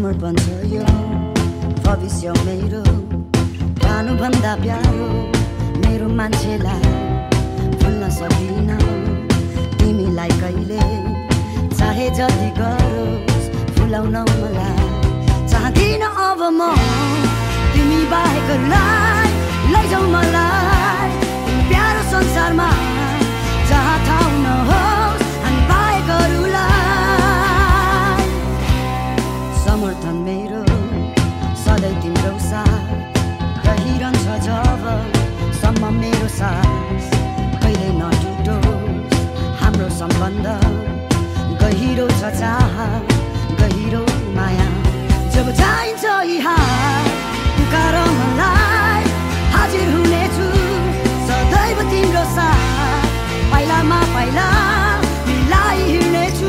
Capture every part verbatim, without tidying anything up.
समर्पण छ यो भविष्य मेरो भानुभन्दा प्यारो मेरो मान्छेलाई भुल्न सक्दिन तिमीलाई कहिले चाहे जति गरोस् भुलाउन मलाई चाहदिन अब म तिमी बाहेकलाई लैजाऊ मलाई प्यारो संसारमा जहाँ ठाउँ नहोस् हामी बाहेकहरूलाई समर्थन मेरो सधैँ तिम्रो साथ रहिरहन्छ जब सम्म मेरो सास कहिले नटुटोस् हाम्रो सम्बन्ध गहिरो छ चाह गहिरो माया जब चाहिन्छ यहाँ पुकार मलाई हाजिर हुनेछु सदैव तिम्रो साथ पाइलामा पाइला मिलाई हिँड्नेछु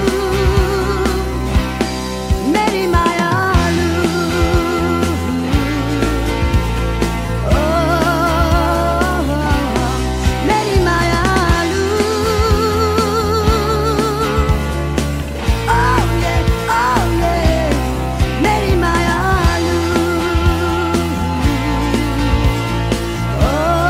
मेरी मायालु ओ मेरी मायालु ओ ये ओ ये मेरी मायालु ओ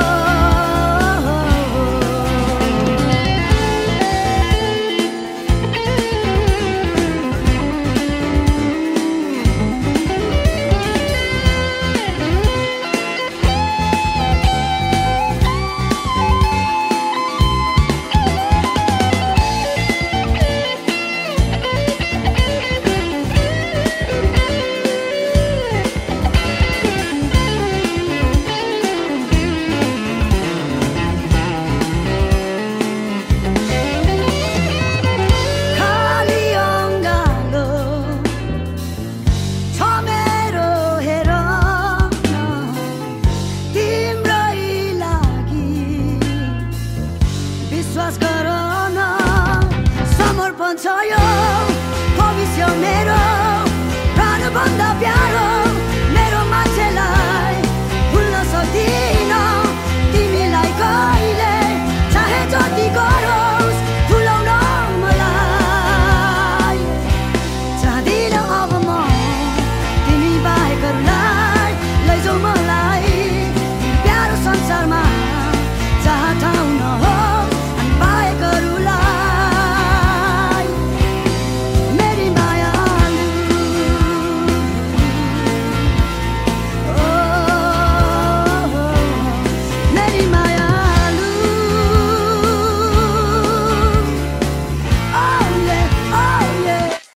खाली अङ्गालो छ मेरो हेर न तिम्रै लागि विश्वास गर न समर्पण छ यो